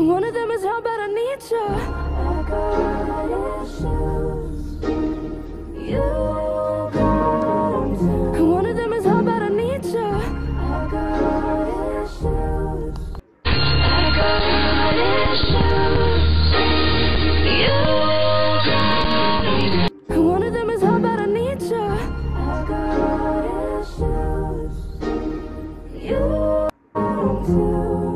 One of them is how bad I need you. I got issues. You got them too. One of them is how bad I need you. I got issues. I got issues. You got them too. One of them is how bad I need you. I got issues. You got them too.